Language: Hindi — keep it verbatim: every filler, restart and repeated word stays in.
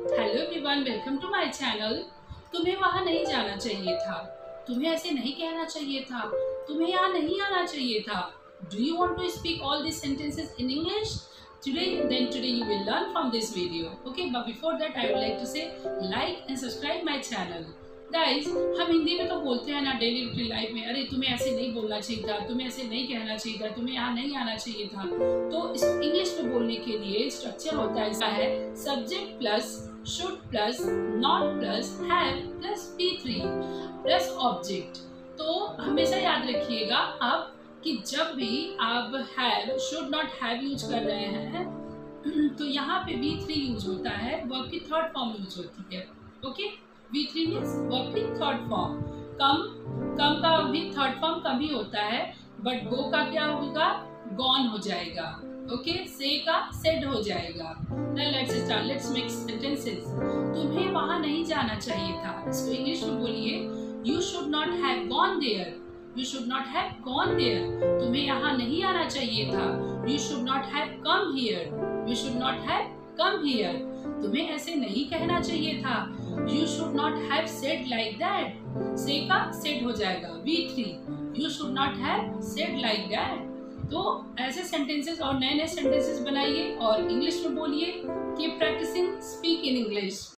Hello everyone, welcome to my channel. तुम्हें वहां नहीं जाना चाहिए था, तुम्हें ऐसे नहीं कहना चाहिए था, तुम्हें यहाँ नहीं आना चाहिए था। Do you want to speak all these sentences in English today? Then today you will learn from this video. Okay, but before that I would like to say like and subscribe my channel. Guys, हम हिंदी में तो बोलते हैं ना डेली रूटीन लाइफ में, अरे तुम्हें ऐसे नहीं बोलना चाहिए था, तुम्हें ऐसे नहीं कहना चाहिए था, तुम्हें यहाँ नहीं आना चाहिए था। तो इस इंग्लिश में बोलने के लिए स्ट्रक्चर होता है, इसका है subject plus should plus not plus have plus B three plus object. तो हमेशा याद रखिएगा आप कि जब भी आप have should not have use कर रहे हैं तो यहाँ पे बी थ्री यूज होता है, वर्ब की थर्ड फॉर्म यूज होती है। Okay, B three means verb की थर्ड फॉर्म। कम कम का भी थर्ड फॉर्म कम ही होता है, बट गो का क्या होगा, गॉन हो जाएगा। ओके, से का सेड हो जाएगा। Then let's start, let's make sentences. तुम्हें वहां नहीं जाना चाहिए था, इसको इंग्लिश में बोलिए, you should not have gone there. You should not have gone there. तुम्हें यहाँ नहीं आना चाहिए था, you should not have come here. You should not have come here. तुम्हें ऐसे नहीं कहना चाहिए था, you should not have said like that. से का said हो जाएगा, B three. You should not have said like that. तो ऐसे सेंटेंसेस और नए नए सेंटेंसेस बनाइए और इंग्लिश में बोलिए। Keep practising, speak in English.